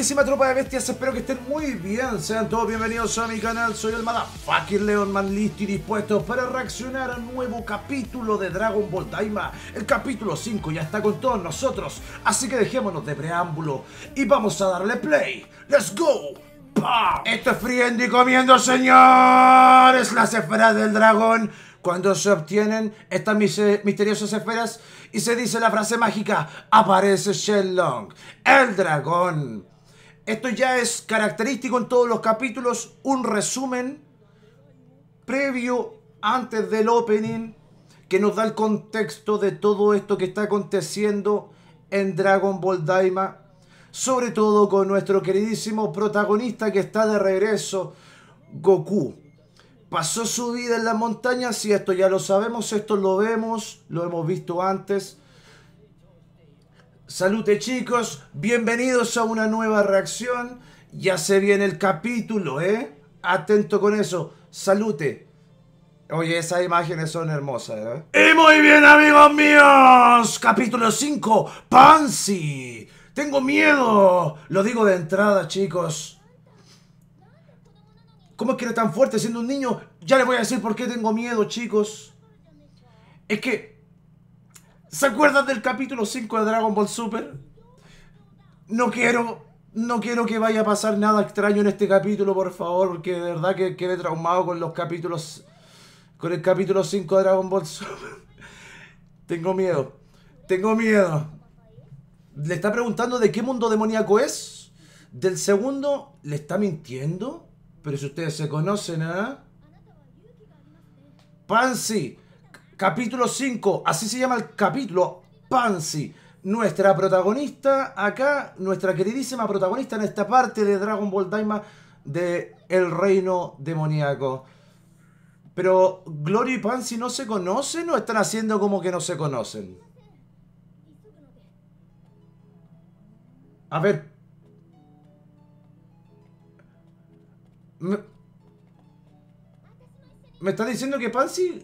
queridísima tropa de bestias, espero que estén muy bien. Sean todos bienvenidos a mi canal. Soy el Motherfucking Leonman, listo y dispuesto para reaccionar a un nuevo capítulo de Dragon Ball Daima. El capítulo 5 ya está con todos nosotros, así que dejémonos de preámbulo y vamos a darle play. ¡Let's go! ¡Pam! Esto es friendo y comiendo, señores. Las esferas del dragón. Cuando se obtienen estas misteriosas esferas y se dice la frase mágica, aparece Shenlong, el dragón. Esto ya es característico en todos los capítulos, un resumen previo antes del opening que nos da el contexto de todo esto que está aconteciendo en Dragon Ball Daima, sobre todo con nuestro queridísimo protagonista que está de regreso, Goku. Pasó su vida en las montañas y esto ya lo sabemos, esto lo vemos, lo hemos visto antes. Salute, chicos, bienvenidos a una nueva reacción. Ya se viene el capítulo, atento con eso, salute. Oye, esas imágenes son hermosas, Y muy bien, amigos míos, capítulo 5, Pansy. Tengo miedo, lo digo de entrada, chicos. ¿Cómo es que era tan fuerte siendo un niño? Ya les voy a decir por qué tengo miedo, chicos. Es que... ¿se acuerdan del capítulo 5 de Dragon Ball Super? No quiero que vaya a pasar nada extraño en este capítulo, por favor, porque de verdad que quedé traumado con los capítulos... con el capítulo 5 de Dragon Ball Super. Tengo miedo. Tengo miedo. Le está preguntando de qué mundo demoníaco es. Del segundo, ¿le está mintiendo? Pero si ustedes se conocen, Pansy, capítulo 5, así se llama el capítulo, Pansy, nuestra protagonista acá, nuestra queridísima protagonista en esta parte de Dragon Ball Daima de El Reino Demoníaco. Pero Glorio y Pansy no se conocen o están haciendo como que no se conocen. A ver. ¿Me está diciendo que Pansy...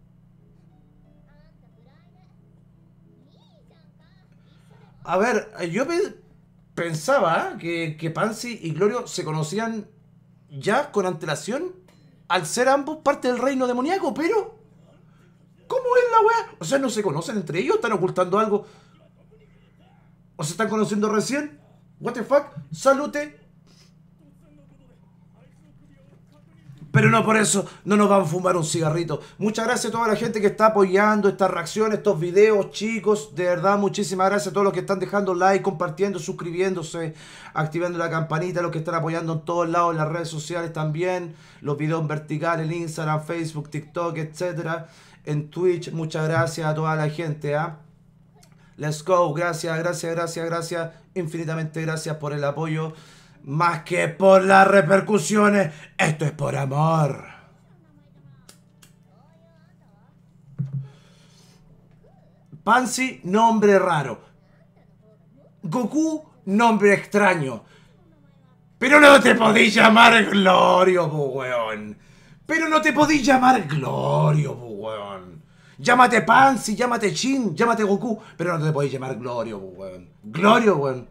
A ver, yo pensaba que Pansy y Glorio se conocían ya con antelación al ser ambos parte del reino demoníaco, pero... ¿cómo es la weá? O sea, ¿no se conocen entre ellos? ¿Están ocultando algo? ¿O se están conociendo recién? ¿What the fuck? Salute. Pero no por eso no nos van a fumar un cigarrito. Muchas gracias a toda la gente que está apoyando esta reacción, estos videos, chicos. De verdad, muchísimas gracias a todos los que están dejando like, compartiendo, suscribiéndose, activando la campanita, los que están apoyando en todos lados, en las redes sociales también. Los videos en vertical, en Instagram, Facebook, TikTok, etcétera. En Twitch, muchas gracias a toda la gente, Let's go, gracias, gracias, gracias, gracias. Infinitamente gracias por el apoyo. Más que por las repercusiones, esto es por amor. Pansy, nombre raro. Goku, nombre extraño. Pero no te podís llamar Glorio, weón. Pero no te podís llamar Glorio, weón. Llámate Pansy, llámate Shin, llámate Goku. Pero no te podís llamar Glorio, weón. Glorio, weón.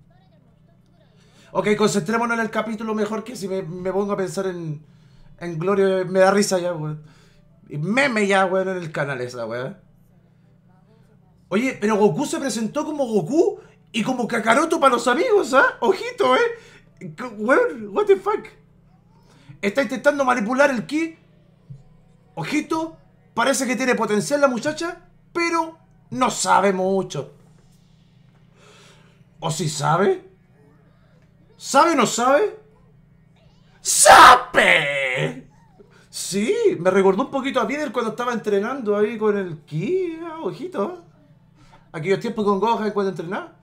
Ok, concentrémonos en el capítulo mejor, que si me pongo a pensar en Gloria me da risa ya, weón. Y meme ya, weón, en el canal esa, weón. Oye, pero Goku se presentó como Goku y como Kakaroto para los amigos, Ojito, weón, what the fuck. Está intentando manipular el ki. Ojito, parece que tiene potencial la muchacha, pero no sabe mucho. ¿O si sabe? ¿Sabe o no sabe? ¡Sape! Sí, me recordó un poquito a Videl cuando estaba entrenando ahí con el ki, ojito. Aquellos tiempos con Gohan cuando entrenaba.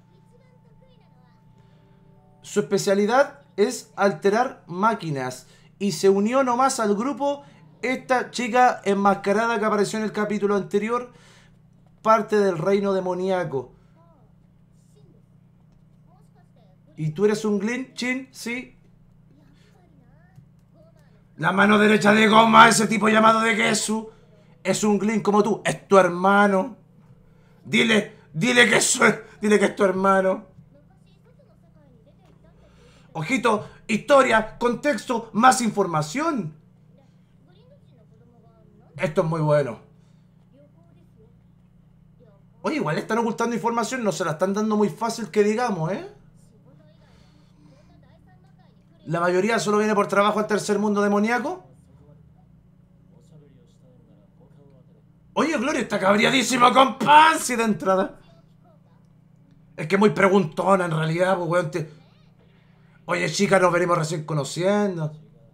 Su especialidad es alterar máquinas. Y se unió nomás al grupo esta chica enmascarada que apareció en el capítulo anterior, parte del reino demoníaco. ¿Y tú eres un Glin, Chin? Sí. La mano derecha de Goma, ese tipo llamado de Gesu, es un Glin como tú. Es tu hermano. Dile que es tu hermano. Ojito, historia, contexto, más información. Esto es muy bueno. Oye, igual están ocultando información, no se la están dando muy fácil que digamos, ¿eh? La mayoría solo viene por trabajo al tercer mundo demoníaco. Oye, Gloria está cabreadísima con Pansy de entrada. Es que muy preguntona en realidad, pues, weón. Oye, chicas, nos venimos recién conociendo.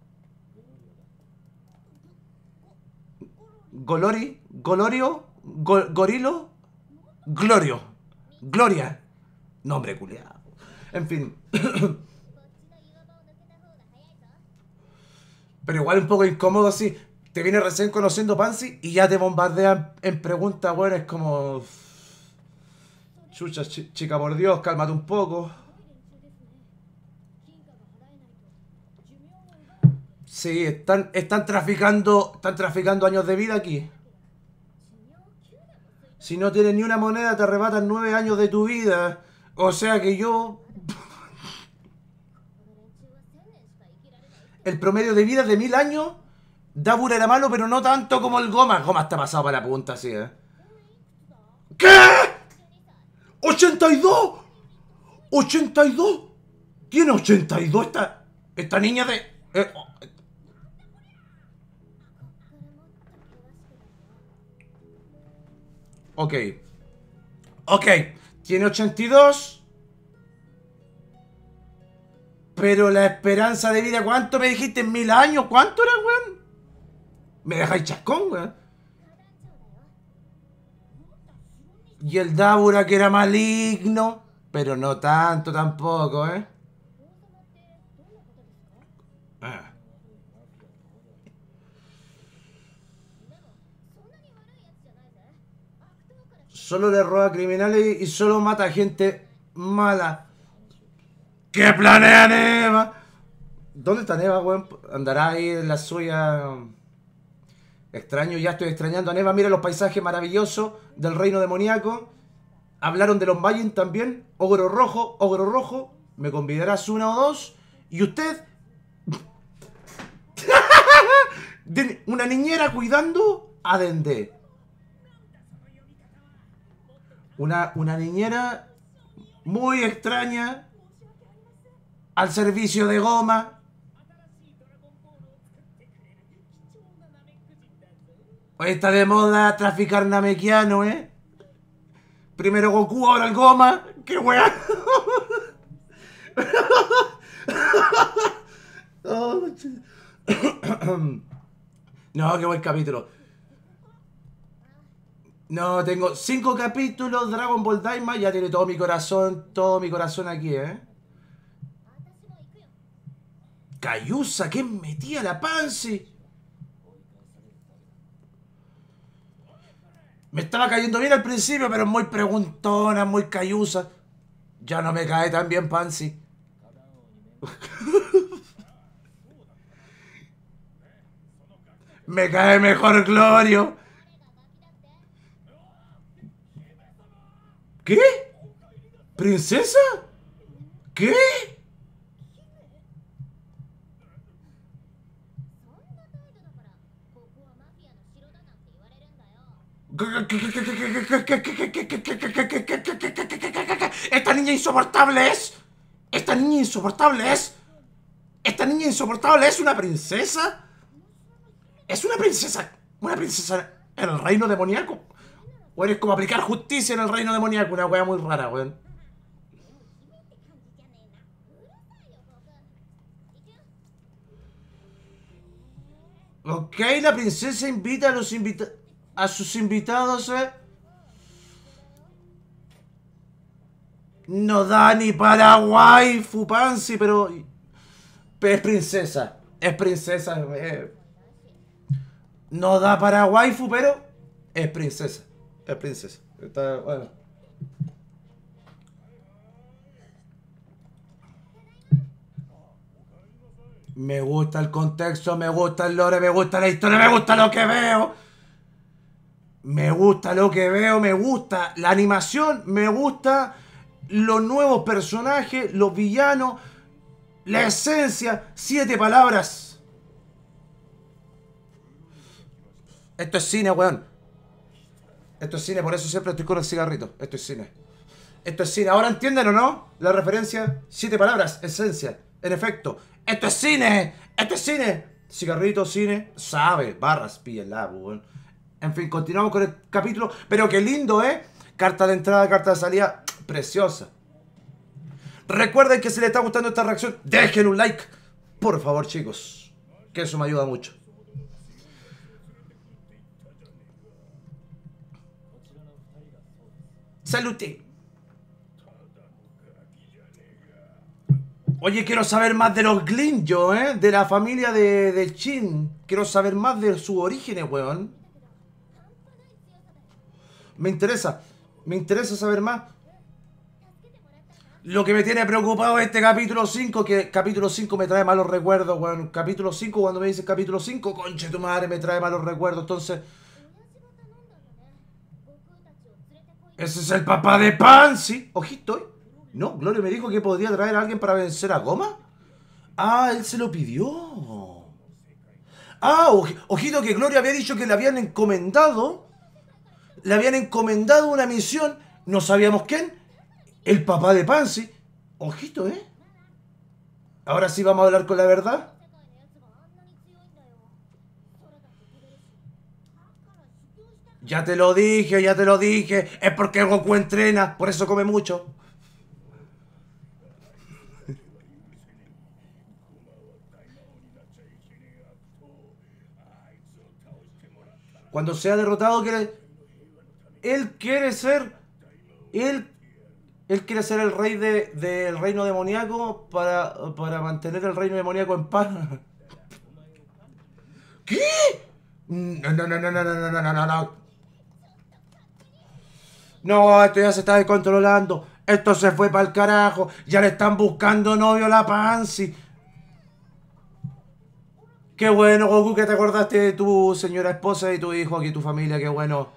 Golori, Golorio, Gorilo, Glorio, Gloria. Nombre culiado. En fin. Pero igual un poco incómodo así. Te viene recién conociendo Pansy y ya te bombardean en preguntas, bueno, es como... Chucha, chica, por Dios, cálmate un poco. Sí, están traficando años de vida aquí. Si no tienes ni una moneda, te arrebatan 9 años de tu vida. O sea que yo... El promedio de vida de 1000 años... Dabura era malo, pero no tanto como el Goma. Goma está pasado para la punta, sí, ¿eh? ¿Qué? ¡82! ¡82! ¿Tiene 82 esta niña de...? Ok. Ok. Tiene 82. Pero la esperanza de vida, ¿cuánto me dijiste? ¿En 1000 años? ¿Cuánto era, weón? Me dejáis chascón, weón. Y el Dabura que era maligno. Pero no tanto tampoco, ¿eh? Ah. Solo le roba a criminales y solo mata a gente mala. ¿Qué planea Neva? ¿Dónde está Neva, weón? Andará ahí en la suya. Extraño, ya estoy extrañando a Neva. Mira los paisajes maravillosos del reino demoníaco. Hablaron de los Majin también. Ogro rojo, ogro rojo. Me convidarás una o dos. Y usted... una niñera cuidando a Dende. Una niñera muy extraña al servicio de Goma. Hoy está de moda traficar namekiano, ¿eh? Primero Goku, ahora el Goma. ¡Qué weá! No, qué buen capítulo. No, tengo 5 capítulos Dragon Ball Daima. Ya tiene todo mi corazón aquí, ¿eh? Cayusa, ¿qué metía la Pansy? Me estaba cayendo bien al principio, pero muy preguntona, muy cayusa. Ya no me cae tan bien Pansy. Me cae mejor Glorio. ¿Qué? ¿Princesa? ¿Qué? ¡Esta niña insoportable es! ¡Esta niña insoportable es! ¡Esta niña insoportable es una princesa! ¡Es una princesa! ¡Una princesa en el reino demoníaco! O eres como aplicar justicia en el reino demoníaco. Una wea muy rara, weón. Ok, la princesa invita a sus invitados, No da ni para waifu, Pansy, pero es princesa. Es princesa. No da para waifu, pero es princesa. Es princesa. Está, bueno. Me gusta el contexto, me gusta el lore, me gusta la historia, me gusta lo que veo. Me gusta lo que veo, me gusta la animación, me gusta los nuevos personajes, los villanos. La esencia, 7 palabras. Esto es cine, weón. Esto es cine, por eso siempre estoy con el cigarrito. Esto es cine. Esto es cine. ¿Ahora entienden o no? La referencia, 7 palabras, esencia. En efecto, esto es cine. Esto es cine. Cigarrito, cine, sabe. Barras, píllenla, weón. En fin, continuamos con el capítulo. Pero qué lindo, ¿eh? Carta de entrada, carta de salida. Preciosa. Recuerden que si les está gustando esta reacción, dejen un like. Por favor, chicos. Que eso me ayuda mucho. Salute. Oye, quiero saber más de los Glinjo, ¿eh? De la familia de Shin. Quiero saber más de sus orígenes, weón. Me interesa saber más. Lo que me tiene preocupado es este capítulo 5, que capítulo 5 me trae malos recuerdos, weón. Capítulo 5, cuando me dice capítulo 5, conche tu madre, me trae malos recuerdos. Entonces, ese es el papá de Pansy. Ojito, ¿eh? No, Gloria me dijo que podría traer a alguien para vencer a Goma. Ah, él se lo pidió. Ah, ojito que Gloria había dicho que le habían encomendado. Le habían encomendado una misión. No sabíamos quién. El papá de Pansy. Ojito, ¿eh? Ahora sí vamos a hablar con la verdad. Ya te lo dije, ya te lo dije. Es porque Goku entrena, por eso come mucho. Cuando sea derrotado, él quiere ser... Él quiere ser el rey del reino demoníaco para mantener el reino demoníaco en paz. ¿Qué? No, no, no, no, no, no, no, no, no, no. No, esto ya se está descontrolando. Esto se fue para el carajo. Ya le están buscando novio a la Pansy. Qué bueno, Goku, que te acordaste de tu señora esposa y tu hijo aquí, tu familia. Qué bueno.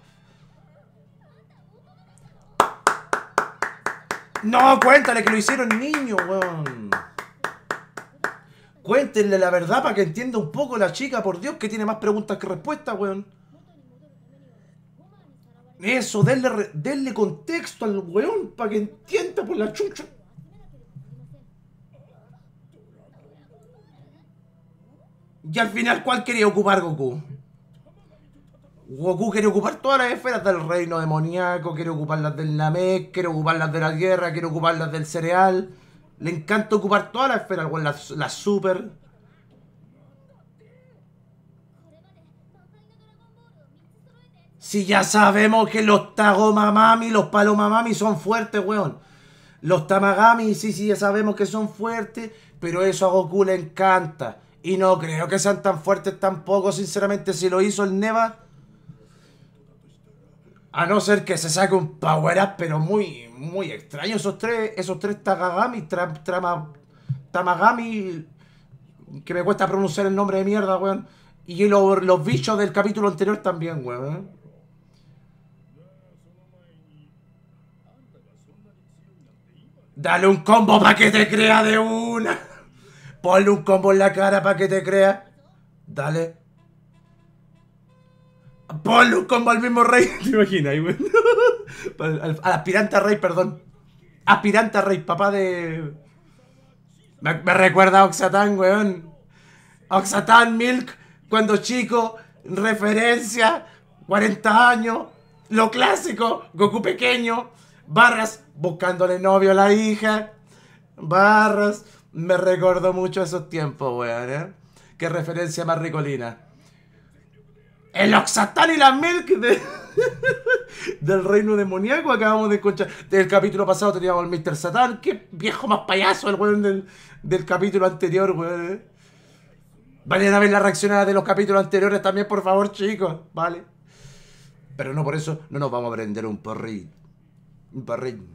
No, cuéntale que lo hicieron niño, weón. Cuéntenle la verdad para que entienda un poco la chica, por Dios, que tiene más preguntas que respuestas, weón. Eso, denle contexto al weón para que entienda por la chucha. Y al final, ¿cuál quería ocupar Goku? Goku quiere ocupar todas las esferas del reino demoníaco, quiere ocupar las del Namek, quiere ocupar las de la guerra, quiere ocupar las del cereal. Le encanta ocupar todas las esferas, weón, las super. Si ya sabemos que los Tagomamami, los Palomamami son fuertes, weón. Los Tamagami, sí, ya sabemos que son fuertes, pero eso a Goku le encanta. Y no creo que sean tan fuertes tampoco, sinceramente, si lo hizo el Neva. A no ser que se saque un power up, pero muy, muy extraño. Esos tres Tagagami, Tamagami, que me cuesta pronunciar el nombre de mierda, weón. Y los bichos del capítulo anterior también, weón. Dale un combo para que te crea de una. Ponle un combo en la cara para que te crea. Dale. Ponle un combo al mismo rey. ¿Te imaginas, güey? Al aspirante a rey, perdón. Aspirante a rey, papá de... Me recuerda a Oxatan, weón. Oxatan Milk, cuando chico, referencia, 40 años, lo clásico, Goku pequeño, Barras buscándole novio a la hija, Barras, me recordó mucho esos tiempos, weón, ¿eh? Qué referencia más ricolina. El Oxatan y la Milk del reino demoníaco acabamos de escuchar. Del capítulo pasado teníamos al Mr. Satan. Qué viejo más payaso el weón del capítulo anterior, weón, ¿eh? Vayan a ver la reacción de los capítulos anteriores también, por favor, chicos, ¿vale? Pero no por eso no nos vamos a prender un porrín. Un porrín.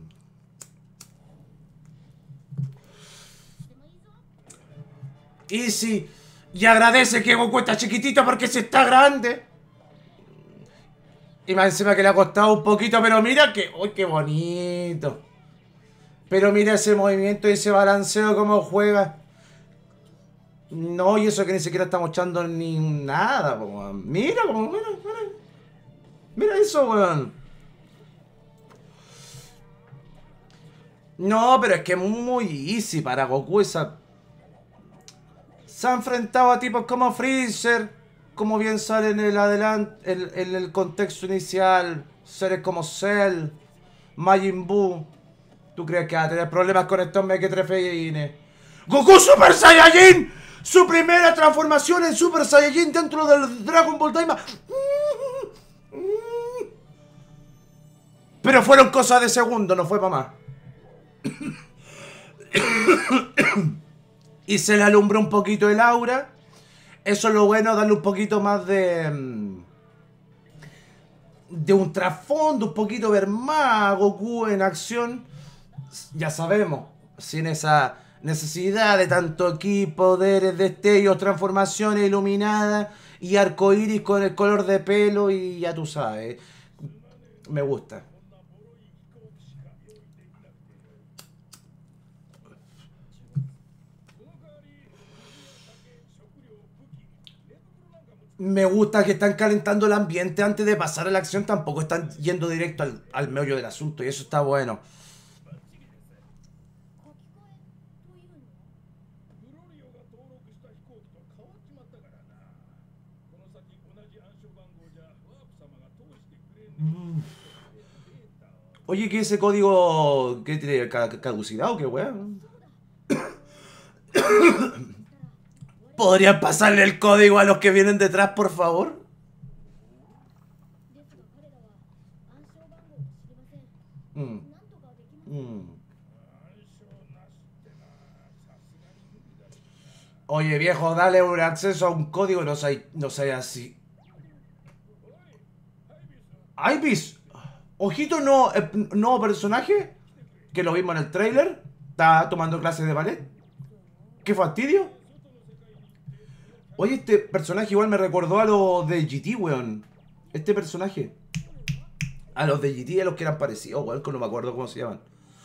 Easy. Y agradece que Goku está chiquitito porque se está grande. Y más encima que le ha costado un poquito, pero mira que... ¡Uy, qué bonito! Pero mira ese movimiento y ese balanceo, cómo juega. No, y eso que ni siquiera estamos echando ni nada, po, weón. Mira, como, mira, mira. Mira eso, weón. No, pero es que es muy easy para Goku esa. Se ha enfrentado a tipos como Freezer, como bien sale en el en el contexto inicial, seres como Cell, Majin Buu. ¿Tú crees que va a tener problemas con estos mequetrefeines? ¡Goku Super Saiyajin! Su primera transformación en Super Saiyajin dentro del Dragon Ball Daima. Pero fueron cosas de segundo, no fue para más. Y se le alumbró un poquito el aura. Eso es lo bueno, darle un poquito más de un trasfondo, un poquito ver más a Goku en acción. Ya sabemos, sin esa necesidad de tanto ki, poderes, destellos, transformaciones iluminadas y arcoíris con el color de pelo y ya tú sabes. Me gusta. Me gusta que están calentando el ambiente antes de pasar a la acción. Tampoco están yendo directo al meollo del asunto. Y eso está bueno. Oye, ¿qué ese código que tiene caducidad o qué weón? ¿Podrían pasarle el código a los que vienen detrás, por favor? Mm. Mm. Oye, viejo, dale un acceso a un código, no sea así. Ibis, ojito, nuevo personaje, que lo vimos en el trailer. Está tomando clases de ballet. ¡Qué fastidio! Oye, este personaje igual me recordó a los de GT, weón. Este personaje. A los de GT, a los que eran parecidos, weón, que no me acuerdo cómo se llaman.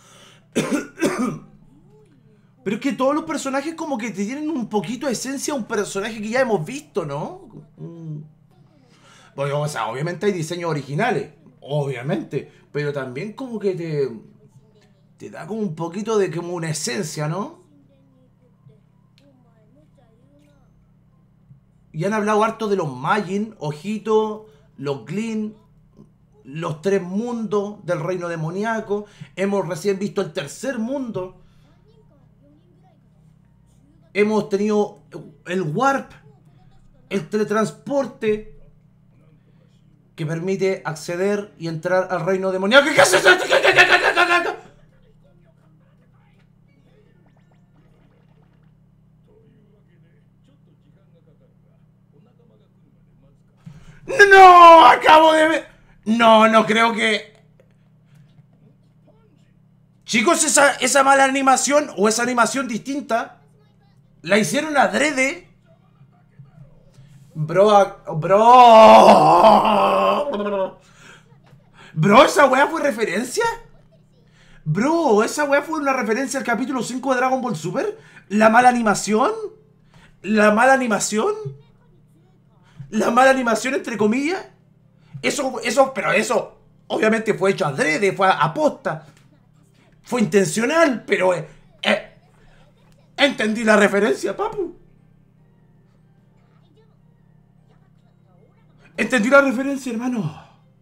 Pero es que todos los personajes como que te tienen un poquito de esencia a un personaje que ya hemos visto, ¿no? Porque, o sea, obviamente hay diseños originales, obviamente. Pero también como que te da como un poquito de como una esencia, ¿no? Y han hablado harto de los Majin, Ojito, los Glin, los tres mundos del reino demoníaco. Hemos recién visto el tercer mundo. Hemos tenido el Warp, el teletransporte, que permite acceder y entrar al reino demoníaco. ¿Qué haces? ¡No! Acabo de ver... No, no creo que... Chicos, esa mala animación o esa animación distinta la hicieron adrede. Bro, ¿esa weá fue referencia? Bro, ¿esa weá fue una referencia al capítulo 5 de Dragon Ball Super? ¿La mala animación? ¿La mala animación? ¿La mala animación entre comillas? Pero eso obviamente fue hecho adrede, fue aposta. Fue intencional, pero entendí la referencia, papu. Entendí la referencia, hermano.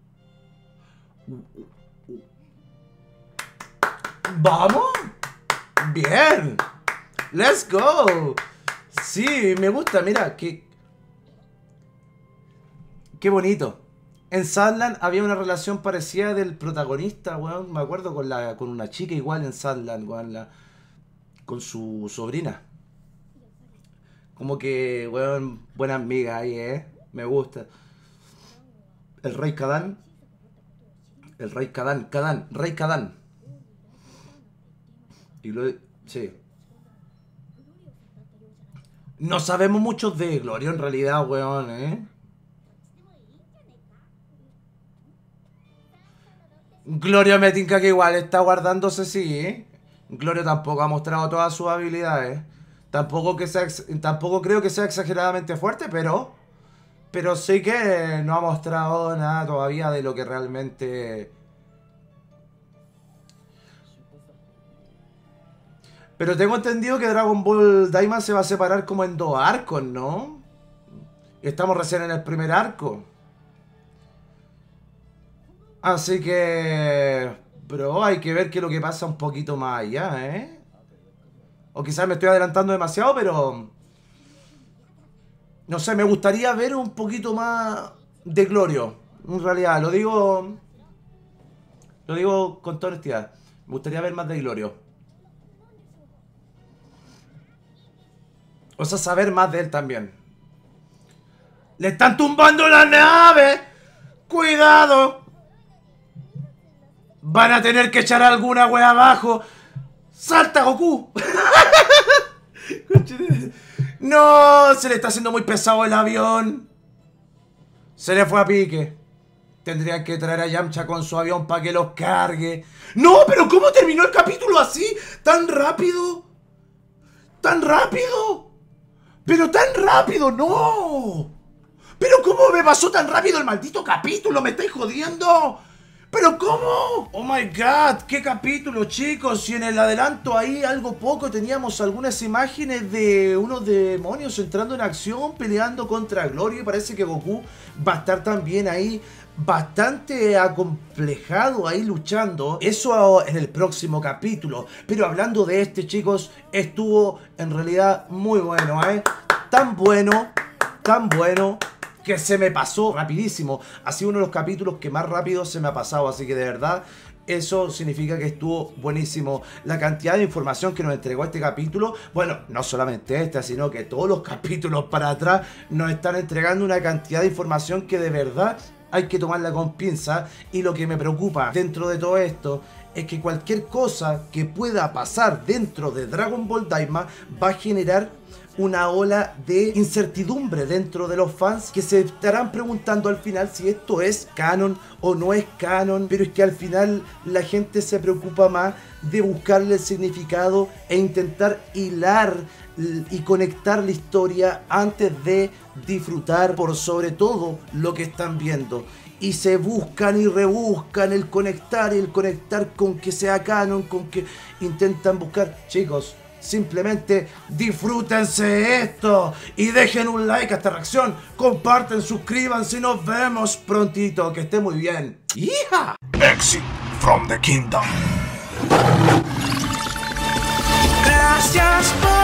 ¿Vamos? Bien. Let's go. Sí, me gusta, mira, qué bonito. En Sunland había una relación parecida del protagonista, weón. Me acuerdo con una chica igual en Sunland, weón, con su sobrina. Como que, weón, buena amiga ahí, me gusta. El rey Kadán. El rey Kadán, rey Kadán. Sí. No sabemos mucho de Glorio en realidad, weón, Glorio me tinca que igual está guardándose, sí, Glorio tampoco ha mostrado todas sus habilidades. Tampoco creo que sea exageradamente fuerte, pero sí que no ha mostrado nada todavía de lo que realmente... Pero tengo entendido que Dragon Ball Daima se va a separar como en dos arcos, ¿no? Estamos recién en el primer arco. Así que... Pero hay que ver qué es lo que pasa un poquito más allá, ¿eh? O quizás me estoy adelantando demasiado, pero... No sé, me gustaría ver un poquito más de Glorio. En realidad, lo digo... Lo digo con toda honestidad. Me gustaría ver más de Glorio. O sea, saber más de él también. ¡Le están tumbando la nave! ¡Cuidado! Van a tener que echar alguna wea abajo. ¡Salta, Goku! No, se le está haciendo muy pesado el avión. Se le fue a pique. Tendrían que traer a Yamcha con su avión para que los cargue. ¡No! ¿Pero cómo terminó el capítulo así? ¿Tan rápido? ¿Tan rápido? ¡Pero tan rápido! ¡No! ¿Pero cómo me pasó tan rápido el maldito capítulo? ¿Me estáis jodiendo? ¿Pero cómo? Oh my god, qué capítulo, chicos. Y en el adelanto ahí, algo poco, teníamos algunas imágenes de unos demonios entrando en acción, peleando contra Gloria. Y parece que Goku va a estar también ahí bastante acomplejado ahí luchando. Eso en el próximo capítulo. Pero hablando de este, chicos, estuvo en realidad muy bueno, ¿eh? Tan bueno que se me pasó rapidísimo. Ha sido uno de los capítulos que más rápido se me ha pasado. Así que de verdad, eso significa que estuvo buenísimo. La cantidad de información que nos entregó este capítulo. Bueno, no solamente esta, sino que todos los capítulos para atrás nos están entregando una cantidad de información que de verdad hay que tomarla con pinza. Y lo que me preocupa dentro de todo esto es que cualquier cosa que pueda pasar dentro de Dragon Ball Daima va a generar una ola de incertidumbre dentro de los fans, que se estarán preguntando al final si esto es canon o no es canon. Pero es que al final la gente se preocupa más de buscarle el significado e intentar hilar y conectar la historia antes de disfrutar por sobre todo lo que están viendo. Y se buscan y rebuscan el conectar y el conectar con que sea canon, con que intentan buscar. Chicos, simplemente disfrútense esto y dejen un like a esta reacción, comparten, suscríbanse y nos vemos prontito. Que esté muy bien. ¡Hija! Exit from the kingdom. Gracias por